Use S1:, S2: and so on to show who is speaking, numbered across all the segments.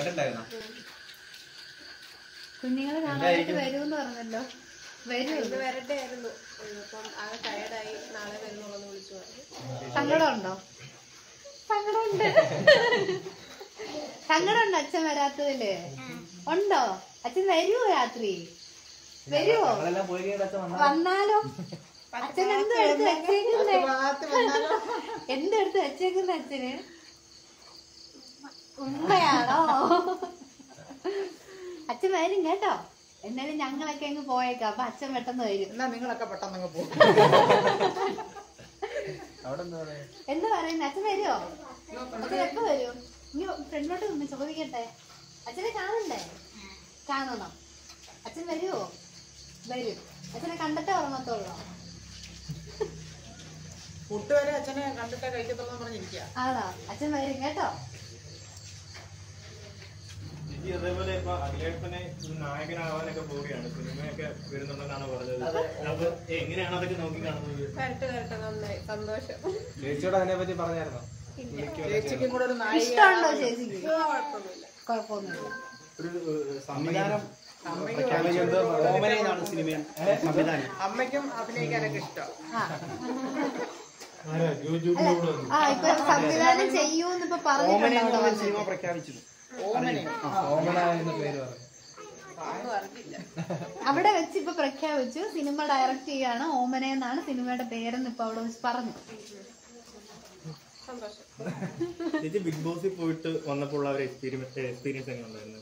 S1: കണ്ടിട്ടുണ്ടായിരുന്നോ?
S2: കുഞ്ഞുങ്ങളെ കാണാനായിട്ട് വരുമെന്ന് പറഞ്ഞല്ലോ.
S3: വരട്ടെ ആയിരുന്നു. ഇപ്പം ആകെ ടയർഡായി, നാളെ വരുന്നുള്ളൂ വിളിച്ചു പറഞ്ഞു.
S2: സങ്കടമുണ്ടോ? സങ്കടമുണ്ട്. സങ്കടമുണ്ടോ അച്ഛൻ വരാത്തതില്? ഉണ്ടോ? അച്ഛൻ വരുവോ രാത്രി? വരുവോ? വന്നാലോ? അച്ഛൻ എന്തെടുത്ത് വെച്ചേക്കുന്നേ? എന്തെടുത്ത് വെച്ചേക്കുന്ന അച്ഛന്? ഉമ്മയാണോ? അച്ഛൻ വരും കേട്ടോ. എന്നാലും ഞങ്ങളൊക്കെ അങ്ങ് പോയേക്കാം. അപ്പൊ അച്ഛൻ പെട്ടെന്ന് വരും.
S4: എന്നാ നിങ്ങളൊക്കെ പെട്ടെന്ന് പോകും.
S2: എന്താ പറയുന്നത്? അച്ഛൻ വരുമോ? അച്ഛൻ എപ്പോ വരും? ഇനി ഫ്രണ്ടിലോട്ട് നിന്ന് ചോദിക്കട്ടെ. അച്ഛനെ കാണണ്ടേ? കാണണം. അച്ഛൻ വരുമോ? വരും. അച്ഛനെ കണ്ടിട്ടേ ഉറങ്ങത്തുള്ളൂ.
S4: ഫുഡ് വരെ അച്ഛനെ കണ്ടിട്ടേ കഴിക്കത്തുള്ളൂ പറഞ്ഞിരിക്കുക.
S2: ആണോ? അച്ഛൻ വരും കേട്ടോ.
S5: അതേപോലെ ഇപ്പൊ അഖിലേട്ടനെ നായകനാവാനൊക്കെ പോവുകയാണ്, സിനിമയൊക്കെ വരുന്നുണ്ടെന്നാണ് പറഞ്ഞത്. അപ്പൊ എങ്ങനെയാണ് അതൊക്കെ നോക്കി കാണുന്നത്?
S3: കറക്റ്റ് നന്നായി, സന്തോഷം.
S1: ചേച്ചിയോട് അതിനെ പറ്റി പറഞ്ഞായിരുന്നോ?
S4: ചേച്ചിക്കും കൂടെ ഒരു നായിക
S2: ഇഷ്ടമുണ്ടോ ചേച്ചിക്ക്?
S3: കുഴപ്പമൊന്നുമില്ല.
S2: കുഴപ്പമൊന്നുമില്ല.
S1: ഒരു സംവിധാനം
S4: അമ്മയ്ക്കും അഭിനയിക്കാനൊക്കെ ഇഷ്ടം.
S2: ഇപ്പൊ സംവിധാനം ചെയ്യൂന്ന് ഇപ്പൊ പറഞ്ഞിട്ടുണ്ടോ?
S1: സിനിമ പ്രഖ്യാപിച്ചത്
S2: അവിടെ വെച്ച് ഇപ്പൊ പ്രഖ്യാപിച്ചു സിനിമ ഡയറക്റ്റ് ചെയ്യാണ്. ഓമന എന്നാണ് സിനിമയുടെ പേരെന്ന് ഇപ്പൊ അവിടെ വെച്ച് പറഞ്ഞു.
S5: ചേച്ചി ബിഗ് ബോസിൽ പോയിട്ട് വന്നപ്പോൾ ഉള്ള ഒരു എക്സ്പീരിയൻസ് എങ്ങനെ ഉണ്ടായിരുന്നു?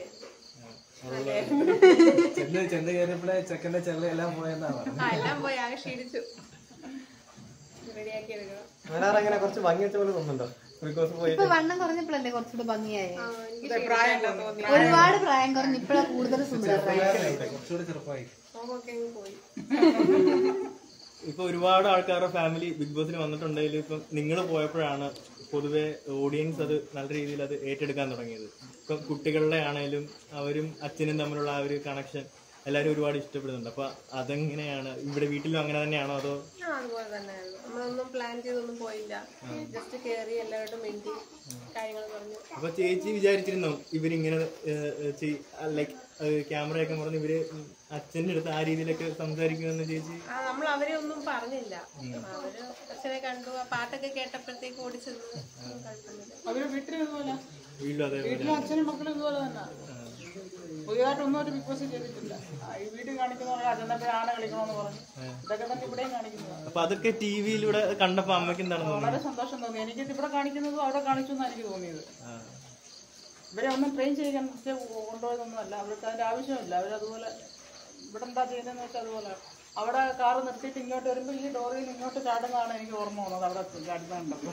S1: ചെന്ന് കയറിയപ്പോഴേ ചെക്കന്റെ ചെള്ള എല്ലാം പോയെന്നാണ്.
S3: എല്ലാം പോയി, ആകെ ക്ഷീണിച്ചു. റെഡിയാക്കി എടുക്കണം.
S5: അങ്ങനെ കുറച്ച് ഭംഗി വെച്ച പോലെ തോന്നുന്നുണ്ടോ?
S2: ഇപ്പൊ വണ്ണം കുറഞ്ഞപ്പോഴല്ലേ കുറച്ചുകൂടെ ഭംഗിയായി.
S3: തോന്നി
S2: ഒരുപാട് പ്രായം കുറഞ്ഞ് ഇപ്പഴാ കൂടുതൽ സുന്ദരമായി.
S1: കുറച്ചുകൂടി ചെറുപ്പമായി.
S3: പോയി.
S5: ഇപ്പൊ ഒരുപാട് ആൾക്കാരുടെ ഫാമിലി ബിഗ് ബോസിന് വന്നിട്ടുണ്ടെങ്കിലും ഇപ്പം നിങ്ങൾ പോയപ്പോഴാണ് പൊതുവെ ഓഡിയൻസ് അത് നല്ല രീതിയിൽ അത് ഏറ്റെടുക്കാൻ തുടങ്ങിയത്. ഇപ്പം കുട്ടികളുടെ ആണെങ്കിലും അവരും അച്ഛനും തമ്മിലുള്ള ആ ഒരു കണക്ഷൻ എല്ലാവരും ഒരുപാട് ഇഷ്ടപ്പെടുന്നുണ്ട്. അപ്പൊ അതെങ്ങനെയാണ്? ഇവിടെ വീട്ടിലും അങ്ങനെ തന്നെയാണോ അതോ?
S3: അതുപോലെ തന്നെയായിരുന്നു. നമ്മളൊന്നും പ്ലാൻ ചെയ്തൊന്നും പോയില്ല. ജസ്റ്റ് കേറി എല്ലാവരോടും മിണ്ടി കാര്യങ്ങൾ പറഞ്ഞു.
S5: അപ്പൊ ചേച്ചി വിചാരിച്ചിരുന്നോ ഇവരിങ്ങനെ ലൈക്ക് ക്യാമറയൊക്കെ പറഞ്ഞ് ഇവര് അച്ഛൻ്റെ അടുത്ത് ആ രീതിയിലൊക്കെ സംസാരിക്കുമെന്ന് ചേച്ചി?
S3: നമ്മൾ അവരെ ഒന്നും പറഞ്ഞില്ല. അവര് അച്ഛനെ കണ്ടു, ആ പാട്ടൊക്കെ കേട്ടപ്പോഴത്തേക്ക് ഓടിച്ചെന്ന്.
S4: അവര് വീട്ടിലും ഇതുപോലെ,
S5: വീട്ടിലും അതേപോലെ
S4: വീട്ടിലും അച്ഛനും മക്കളും ഇതുപോലെ തന്നെ. പുതിയതായിട്ടൊന്നും ഒരു ബിഗ് ബോസ് ചെയ്തിട്ടില്ല. ഈ വീട്ടിൽ കാണിക്കുന്ന അച്ഛനപ്പോഴും ആന കളിക്കണമെന്ന് പറഞ്ഞു. ഇതൊക്കെ തന്നെ ഇവിടെയും കാണിക്കുന്നത്.
S5: അപ്പൊ അതൊക്കെ ടിവിയിലൂടെ കണ്ടപ്പോ അമ്മയ്ക്ക് എന്താണ് തോന്നുന്നത്?
S4: വളരെ സന്തോഷം തോന്നി. എനിക്ക് ഇവിടെ കാണിക്കുന്നതും അവിടെ കാണിച്ചു എന്നാണ് എനിക്ക് തോന്നിയത്. ഇവരെ ഒന്നും ട്രെയിൻ ചെയ്യാൻ കൊണ്ടുപോയതൊന്നും അല്ല. അവർക്ക് അതിന്റെ ആവശ്യമില്ല. അവരതുപോലെ ഇവിടെ എന്താ ചെയ്യുന്നതെന്ന് വെച്ചാൽ അതുപോലെ അവിടെ കാറ് നിർത്തിയിട്ട് ഇങ്ങോട്ട് വരുമ്പോൾ ഈ ഡോറിൽ ഇങ്ങോട്ട് ചാടുന്നതാണ് എനിക്ക് ഓർമ്മ വന്നത്. അവിടെ ചാടുന്നുണ്ടപ്പോൾ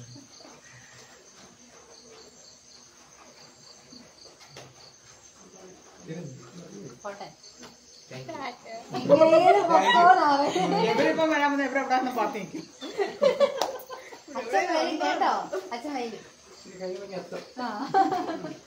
S4: എവരിപ്പം വരാൻ വന്ന എവിടെ പാത്തി നിൽക്കും.
S2: അച്ഛൻ വരും കേട്ടോ. അച്ഛൻ വരും.